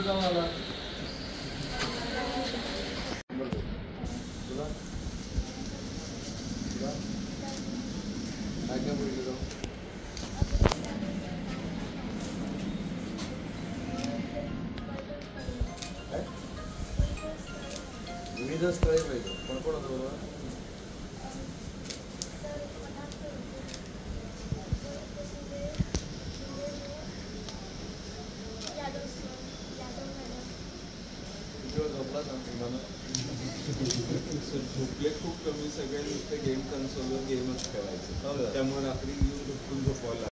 कुठे जाऊन आला तुला काय काय बोलले जाऊ विविध स्थळे पाहिजे कोण कोण होतं बरोबर झोपले खूप कमी सगळे नुसते गेम कन्सोलवर गेमच खेळायचे त्यामुळे रात्री येऊन झोपून झोपायला